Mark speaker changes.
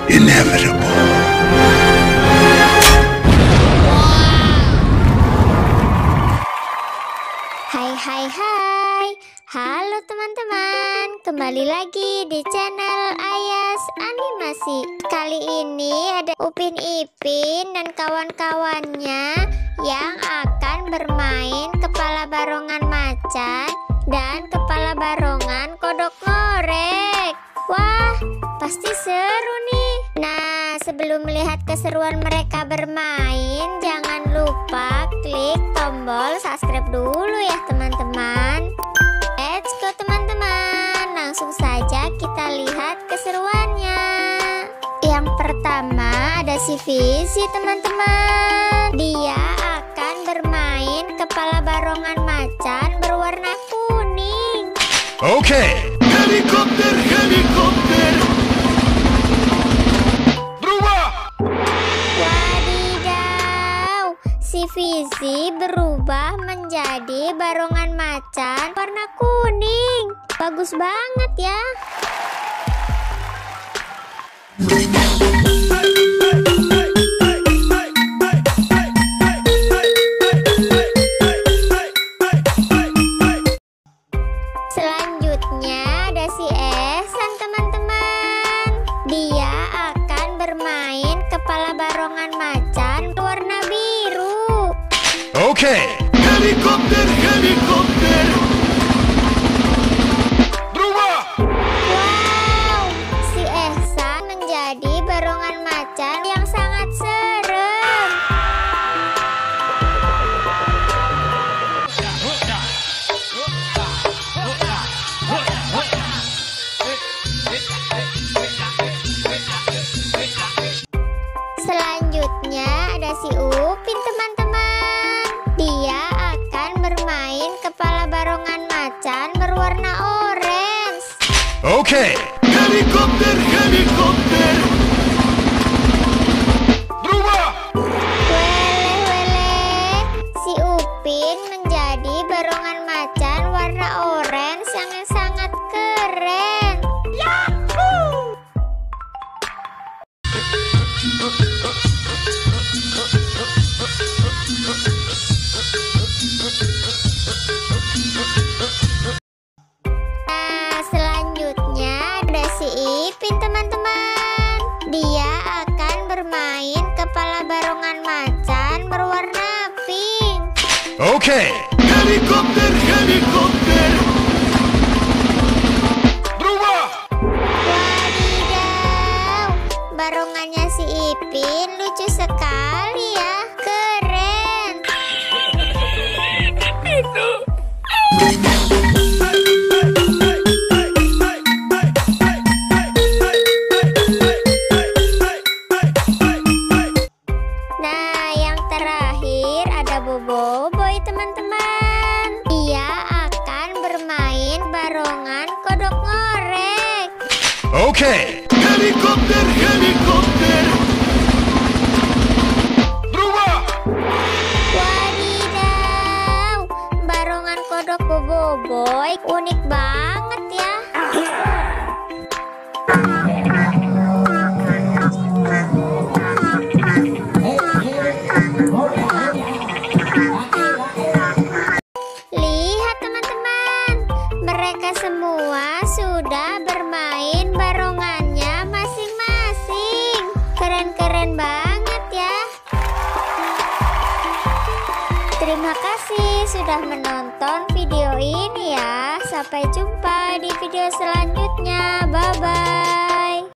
Speaker 1: inevitable.
Speaker 2: Hai, halo teman-teman, kembali lagi di channel Ayas Animasi. Kali ini ada Upin Ipin dan kawan-kawannya yang akan bermain kepala barongan macan dan kepala barongan kodok ngorek. Wah, pasti seru nih. Nah, sebelum melihat keseruan mereka bermain, jangan lupa klik tombol subscribe dulu ya teman-teman. Let's go teman-teman, langsung saja kita lihat keseruannya. Yang pertama ada si Visi teman-teman. Dia akan bermain kepala barongan macan berwarna kuning.
Speaker 1: Oke. Helikopter, helikopter. Berubah.
Speaker 2: Wadidaw, si Visi berubah menjadi barongan macan warna kuning. Bagus banget ya. Selanjutnya ada si Ehsan teman-teman. Dia akan bermain kepala barongan macan berwarna biru.
Speaker 1: Oke. Helikopter, helikopter. Berubah.
Speaker 2: Wow, si Ehsan menjadi barongan macan yang sangat serem. Selanjutnya ada si Upin teman-teman. Dia akan bermain kepala barongan macan berwarna orange.
Speaker 1: Oke. Helikopter, helikopter. Berubah.
Speaker 2: Weleh, si Upin menjadi barongan macan warna orange yang sangat keren. Yahoo! Nah, selanjutnya ada si Ipin teman-teman. Dia akan bermain kepala barongan macan berwarna pink.
Speaker 1: Oke. Helikopter, helikopter. Berubah.
Speaker 2: Wadidaw, barongannya si Ipin lucu sekali ya. Keren. Nah, yang terakhir ada Boboiboy teman-teman. Dia akan bermain barongan kodok ngorek.
Speaker 1: Oke. Helikopter, helikopter. Berubah.
Speaker 2: Wadidaw, barongan kodok Boboiboy unik banget ya. Lihat teman-teman, mereka semua sudah bermain barongannya masing-masing. Keren-keren banget ya. Terima kasih sudah menonton video ini ya. Sampai jumpa di video selanjutnya. Bye-bye.